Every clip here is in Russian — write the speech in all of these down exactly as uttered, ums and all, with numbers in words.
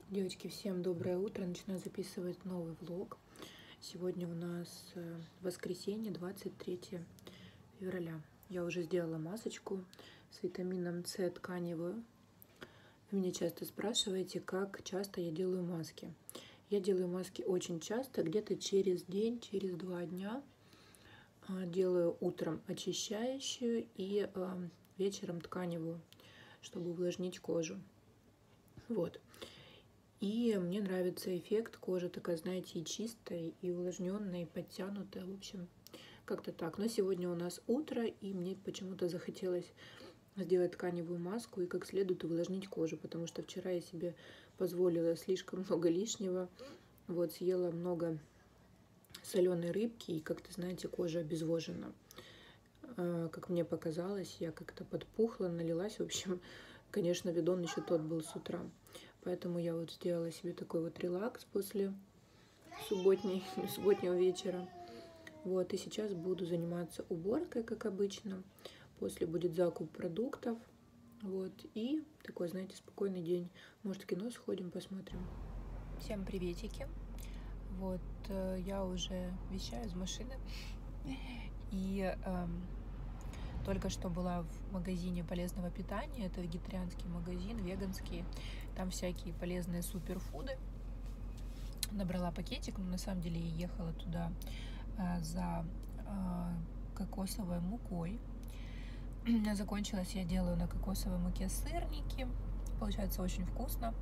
Девочки, всем доброе утро. Начинаю записывать новый влог. Сегодня у нас воскресенье, двадцать третье февраля. Я уже сделала масочку с витамином С тканевую. Вы меня часто спрашиваете, как часто я делаю маски. Я делаю маски очень часто, где-то через день, через два дня. Делаю утром очищающую и вечером тканевую, чтобы увлажнить кожу. Вот. И мне нравится эффект. Кожа такая, знаете, и чистая, и увлажненная, и подтянутая. В общем, как-то так. Но сегодня у нас утро, и мне почему-то захотелось сделать тканевую маску и как следует увлажнить кожу, потому что вчера я себе позволила слишком много лишнего. Вот, съела много соленой рыбки, и как-то, знаете, кожа обезвожена. Как мне показалось, я как-то подпухла, налилась. В общем, конечно, видон еще тот был с утра. Поэтому я вот сделала себе такой вот релакс после субботней, субботнего вечера. Вот, и сейчас буду заниматься уборкой, как обычно. После будет закуп продуктов. Вот, и такой, знаете, спокойный день. Может, в кино сходим, посмотрим. Всем приветики. Вот, я уже вещаю из машины. И эм, только что была в магазине полезного питания. Это вегетарианский магазин, веганский. Там всякие полезные суперфуды. Набрала пакетик, но на самом деле я ехала туда а, за а, кокосовой мукой. У меня закончилось, я делаю на кокосовой муке сырники. Получается очень вкусно.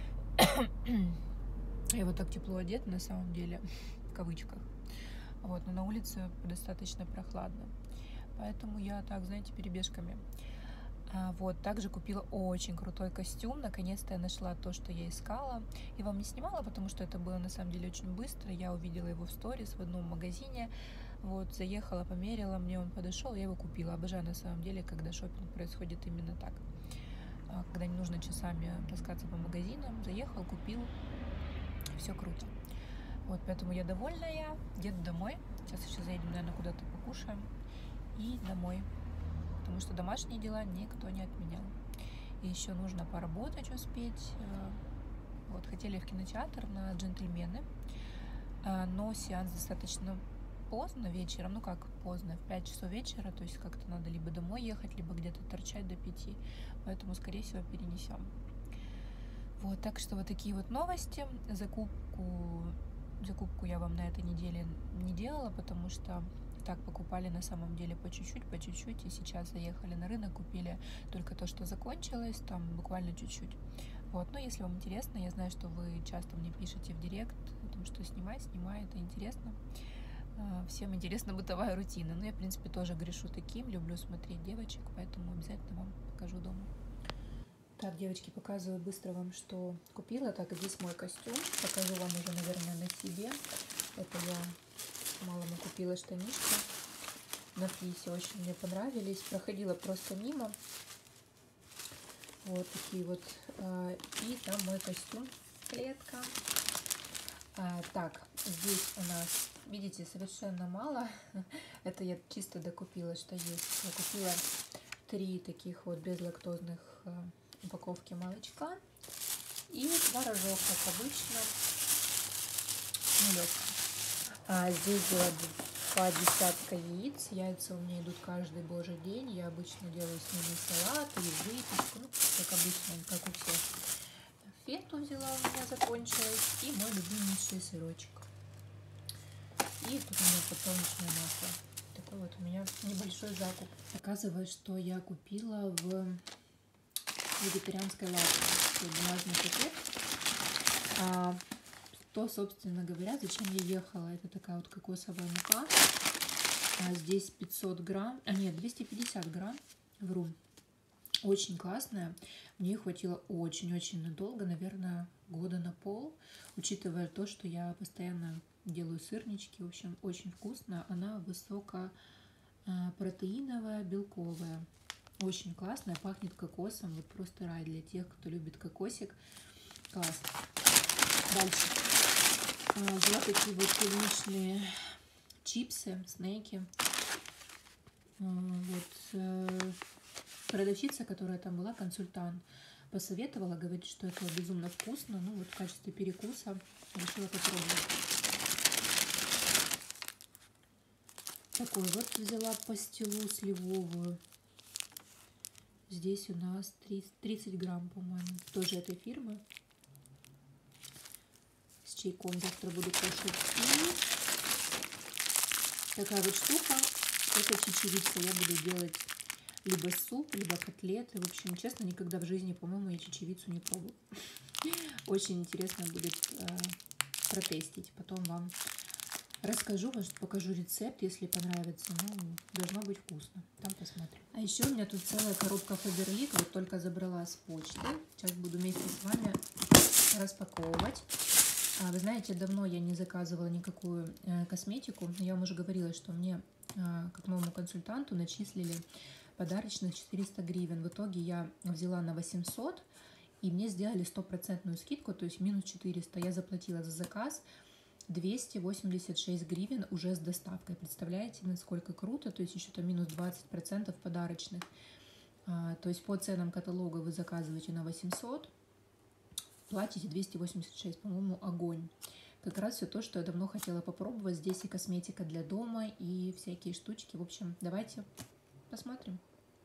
Я вот так тепло одета на самом деле, в кавычках. Вот, но на улице достаточно прохладно. Поэтому я так, знаете, перебежками. А, вот, также купила очень крутой костюм. Наконец-то я нашла то, что я искала. И вам не снимала, потому что это было на самом деле очень быстро. Я увидела его в сторис в одном магазине. Вот, заехала, померила, мне он подошел, я его купила. Обожаю на самом деле, когда шопинг происходит именно так. Когда не нужно часами таскаться по магазинам. Заехал, купил. Все круто. Вот, поэтому я довольная. Еду домой. Сейчас еще заедем, наверное, куда-то покушаем. И домой. Потому что домашние дела никто не отменял. И еще нужно поработать, успеть. Вот, хотели в кинотеатр на «Джентльмены», но сеанс достаточно поздно вечером, ну как поздно, в пять часов вечера, то есть как-то надо либо домой ехать, либо где-то торчать до пяти, поэтому, скорее всего, перенесем. Вот, так что вот такие вот новости. Закупку, закупку я вам на этой неделе не делала, потому что так покупали на самом деле по чуть-чуть, по чуть-чуть, и сейчас заехали на рынок, купили только то, что закончилось, там буквально чуть-чуть. Вот, но если вам интересно, я знаю, что вы часто мне пишете в директ о том, что снимай, снимай, это интересно. Всем интересна бытовая рутина. Но я, в принципе, тоже грешу таким, люблю смотреть девочек, поэтому обязательно вам покажу дома. Так, девочки, показываю быстро вам, что купила. Так, здесь мой костюм. Покажу вам уже, наверное, на себе. Это я малому купила штанишки на флисе. Очень мне понравились. Проходила просто мимо. Вот такие вот. И там мой костюм. Клетка. Так, здесь у нас, видите, совершенно мало. Это я чисто докупила, что есть. Я купила три таких вот безлактозных упаковки молочка и творожок, как обычно, нулевка. А здесь было по десятка яиц. Яйца у меня идут каждый божий день. Я обычно делаю с ними салат или выпечку, ну, как обычно, как у всех. Фету взяла, у меня закончилась, и мой любимейший сырочек. И тут у меня подсолнечное масло. Такой вот у меня небольшой закуп. Показываю, что я купила в вегетарианской лавке. Бумажный пакет. А, то, собственно говоря, зачем я ехала. Это такая вот кокосовая мука. А здесь пятьсот грамм, а нет, двести пятьдесят грамм, вру. Очень классная. Мне хватило очень-очень надолго, наверное, года на пол, учитывая то, что я постоянно делаю сырнички. В общем, очень вкусно. Она высокопротеиновая, белковая. Очень классная, пахнет кокосом. Вот просто рай для тех, кто любит кокосик. Класс. Дальше. Взяла такие вот клубничные чипсы, снеки. Вот. Продавщица, которая там была, консультант, посоветовала, говорит, что это безумно вкусно. Ну вот в качестве перекуса решила попробовать. Такой вот взяла пастилу сливовую. Здесь у нас тридцать грамм, по-моему, тоже этой фирмы. С чайком завтра буду кушать. И такая вот штука, это чечевица. Я буду делать либо суп, либо котлеты. В общем, честно, никогда в жизни, по-моему, я чечевицу не пробовала. Очень интересно будет э, протестить. Потом вам расскажу, может, покажу рецепт, если понравится. Ну, должно быть вкусно. Там посмотрим. А еще у меня тут целая коробка Фаберлик. Вот только забрала с почты. Сейчас буду вместе с вами распаковывать. А, вы знаете, давно я не заказывала никакую э, косметику. Я вам уже говорила, что мне, э, как новому консультанту, начислили подарочных четыреста гривен. В итоге я взяла на восемьсот, и мне сделали стопроцентную скидку, то есть минус четыреста. Я заплатила за заказ двести восемьдесят шесть гривен уже с доставкой. Представляете, насколько круто? То есть еще там минус двадцать процентов подарочных. А, то есть по ценам каталога вы заказываете на восемьсот, платите двести восемьдесят шесть. По-моему, огонь. Как раз все то, что я давно хотела попробовать. Здесь и косметика для дома, и всякие штучки. В общем, давайте посмотрим.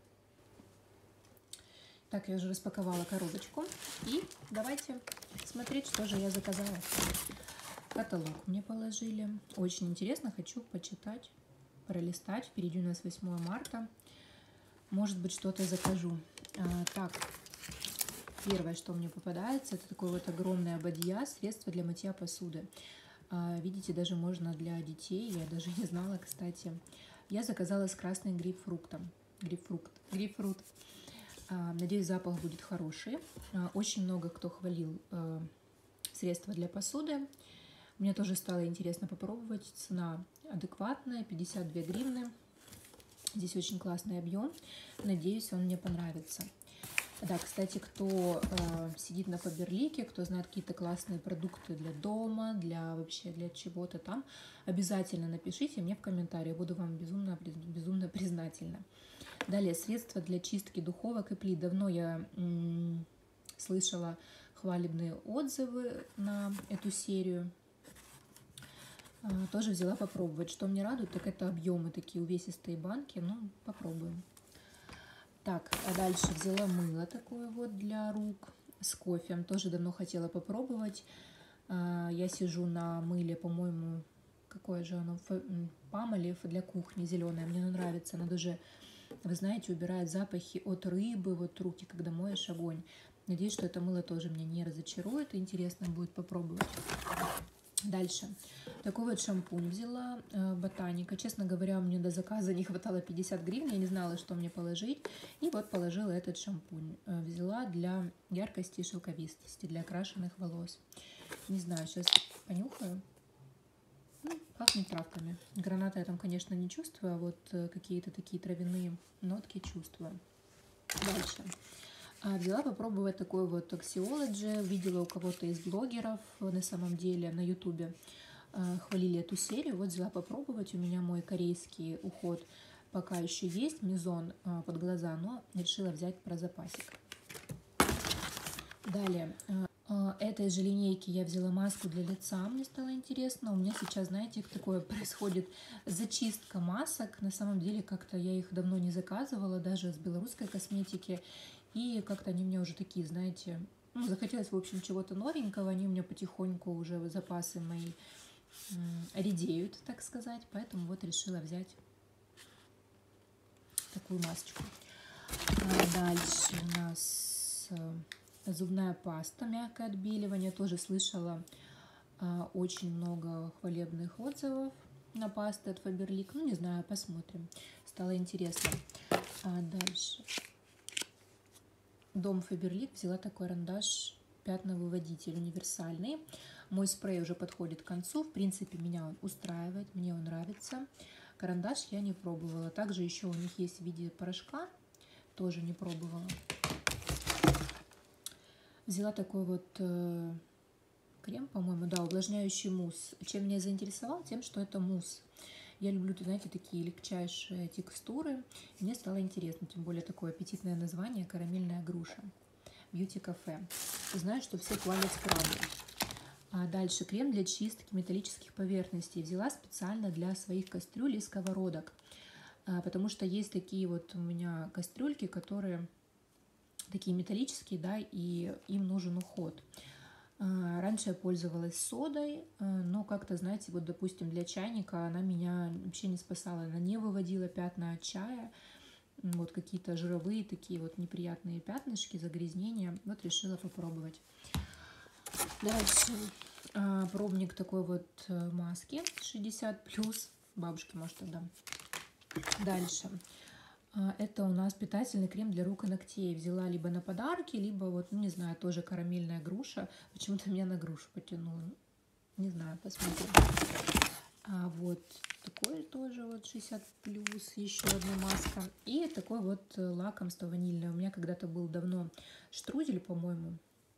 Так, я уже распаковала коробочку. И давайте смотреть, что же я заказала. Каталог мне положили. Очень интересно, хочу почитать, пролистать. Впереди у нас восьмое марта. Может быть, что-то закажу. А, так, первое, что мне попадается, это такое вот огромное бадья, средство для мытья посуды. А, видите, даже можно для детей. Я даже не знала, кстати. Я заказала с красным грейпфруктом. Грейпфрукт. Грейпфрут. А, надеюсь, запах будет хороший. А, очень много кто хвалил а, средства для посуды. Мне тоже стало интересно попробовать. Цена адекватная, пятьдесят две гривны. Здесь очень классный объем. Надеюсь, он мне понравится. Да, кстати, кто э, сидит на Фаберлике, кто знает какие-то классные продукты для дома, для вообще для чего-то там, обязательно напишите мне в комментарии. Буду вам безумно, безумно признательна. Далее, средства для чистки духовок и плит. Давно я м, слышала хвалебные отзывы на эту серию. Тоже взяла попробовать. Что мне радует, так это объемы, такие увесистые банки. Ну, попробуем. Так, а дальше взяла мыло такое вот для рук с кофе. Тоже давно хотела попробовать. Я сижу на мыле, по-моему, какое же оно, Памолев для кухни, зеленое. Мне оно нравится. Оно даже, вы знаете, убирает запахи от рыбы, вот руки, когда моешь, огонь. Надеюсь, что это мыло тоже меня не разочарует. Интересно будет попробовать. Дальше. Такой вот шампунь взяла, э, Ботаника. Честно говоря, мне до заказа не хватало пятьдесят гривен, я не знала, что мне положить. И вот положила этот шампунь. Э, взяла для яркости и шелковистости, для окрашенных волос. Не знаю, сейчас понюхаю. Ну, пахнет травками. Граната я там, конечно, не чувствую, а вот э, какие-то такие травяные нотки чувствую. Дальше. Взяла попробовать такой вот Axiology. Видела у кого-то из блогеров, на самом деле, на ютубе хвалили эту серию. Вот взяла попробовать. У меня мой корейский уход пока еще есть, мезон под глаза, но решила взять про запасик. Далее. Этой же линейки я взяла маску для лица. Мне стало интересно. У меня сейчас, знаете, такое происходит зачистка масок. На самом деле, как-то я их давно не заказывала, даже с белорусской косметики. И как-то они у меня уже такие, знаете, ну, захотелось, в общем, чего-то новенького. Они у меня потихоньку уже запасы мои редеют, так сказать. Поэтому вот решила взять такую масочку. А дальше у нас зубная паста, мягкое отбеливание. Тоже слышала а, очень много хвалебных отзывов на пасты от Фаберлик. Ну, не знаю, посмотрим. Стало интересно. А дальше. Дом Фаберлик взяла такой карандаш пятновыводитель универсальный. Мой спрей уже подходит к концу. В принципе, меня он устраивает, мне он нравится. Карандаш я не пробовала. Также еще у них есть в виде порошка. Тоже не пробовала. Взяла такой вот э, крем, по-моему, да, увлажняющий мусс. Чем меня заинтересовал? Тем, что это мусс. Я люблю, знаете, такие легчайшие текстуры. Мне стало интересно, тем более такое аппетитное название — карамельная груша. бьюти-кафе. Знаю, что все хвалят скрабы. А дальше крем для чистки металлических поверхностей. Взяла специально для своих кастрюль и сковородок. Потому что есть такие вот у меня кастрюльки, которые такие металлические, да, и им нужен уход. Раньше я пользовалась содой, но как-то, знаете, вот, допустим, для чайника она меня вообще не спасала. Она не выводила пятна от чая, вот какие-то жировые такие вот неприятные пятнышки, загрязнения. Вот решила попробовать. Дальше пробник такой вот маски шестьдесят плюс. Бабушке, может, отдам. Дальше. Это у нас питательный крем для рук и ногтей. Взяла либо на подарки, либо вот, ну, не знаю, тоже карамельная груша. Почему-то меня на грушу потянуло. Не знаю, посмотрим. А вот такой тоже вот шестьдесят плюс, еще одна маска. И такой вот лакомство ванильное. У меня когда-то был давно штрудель, по-моему.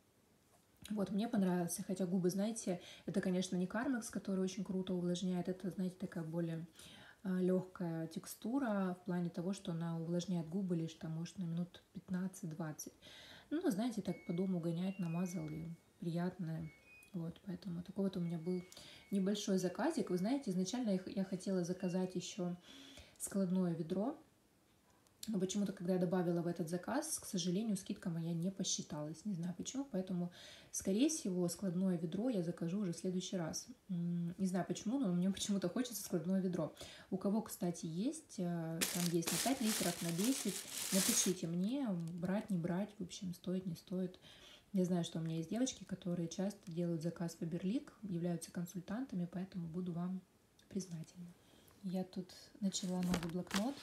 Вот, мне понравился, хотя губы, знаете, это, конечно, не Кармекс, который очень круто увлажняет, это, знаете, такая более легкая текстура в плане того, что она увлажняет губы лишь там, может, на минут пятнадцать-двадцать. Ну, знаете, так по дому гонять, намазал, и приятное. Вот, поэтому такой вот у меня был небольшой заказик. Вы знаете, изначально я хотела заказать еще складное ведро. Но почему-то, когда я добавила в этот заказ, к сожалению, скидка моя не посчиталась. Не знаю почему, поэтому, скорее всего, складное ведро я закажу уже в следующий раз. Не знаю почему, но мне почему-то хочется складное ведро. У кого, кстати, есть, там есть на пять литров, на десять, напишите мне, брать, не брать, в общем, стоит, не стоит. Я знаю, что у меня есть девочки, которые часто делают заказ Faberlic, являются консультантами, поэтому буду вам признательна. Я тут начала новый блокнот.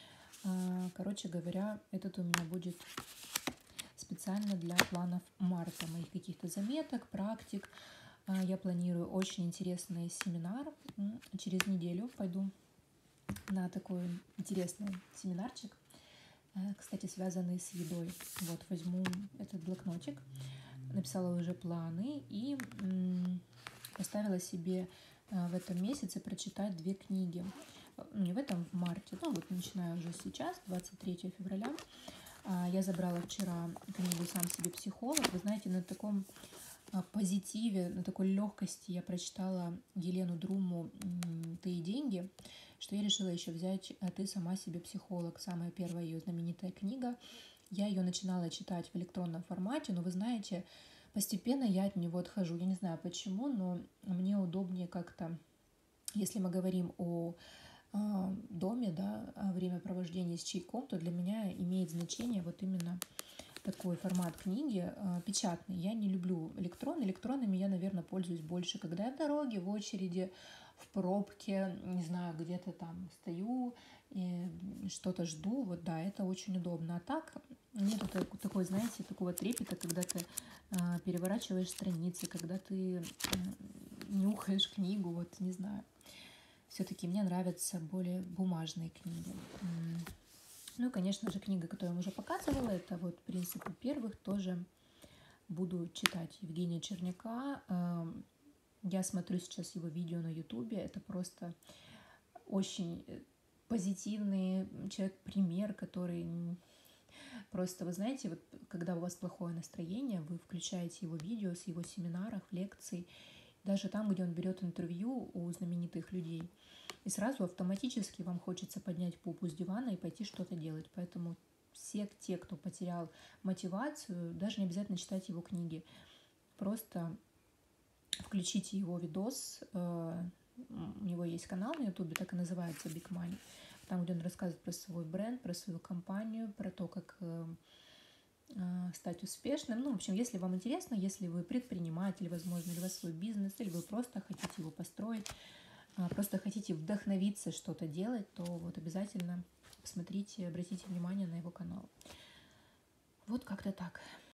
Короче говоря, этот у меня будет специально для планов марта, моих каких-то заметок, практик. Я планирую очень интересный семинар. Через неделю пойду на такой интересный семинарчик, кстати, связанный с едой. Вот, возьму этот блокнотик, написала уже планы и поставила себе в этом месяце прочитать две книги. Не в этом, в марте, ну вот начинаю уже сейчас, двадцать третьего февраля. Я забрала вчера книгу «Сам себе психолог». Вы знаете, на таком позитиве, на такой легкости я прочитала Елену Друму «Ты и деньги», что я решила еще взять «Ты сама себе психолог». Самая первая ее знаменитая книга. Я ее начинала читать в электронном формате, но вы знаете, постепенно я от него отхожу. Я не знаю почему, но мне удобнее как-то, если мы говорим о доме, да, времяпровождение с чайком, то для меня имеет значение вот именно такой формат книги, печатный. Я не люблю электрон. Электронными я, наверное, пользуюсь больше, когда я в дороге, в очереди, в пробке, не знаю, где-то там стою и что-то жду. Вот да, это очень удобно. А так нету такой, знаете, такого трепета, когда ты переворачиваешь страницы, когда ты нюхаешь книгу, вот не знаю. Все-таки мне нравятся более бумажные книги. Ну и, конечно же, книга, которую я уже показывала, это вот «Принципы первых», тоже буду читать Евгения Черняка. Я смотрю сейчас его видео на ютубе, это просто очень позитивный человек-пример, который просто, вы знаете, вот когда у вас плохое настроение, вы включаете его видео с его семинаров, лекций, даже там, где он берет интервью у знаменитых людей. И сразу автоматически вам хочется поднять попу с дивана и пойти что-то делать. Поэтому все те, кто потерял мотивацию, даже не обязательно читать его книги. Просто включите его видос. У него есть канал на ютубе, так и называется Big Money. Там, где он рассказывает про свой бренд, про свою компанию, про то, как стать успешным. Ну, в общем, если вам интересно, если вы предприниматель, возможно, или у вас свой бизнес, или вы просто хотите его построить, просто хотите вдохновиться что-то делать, то вот обязательно посмотрите, обратите внимание на его канал. Вот как-то так.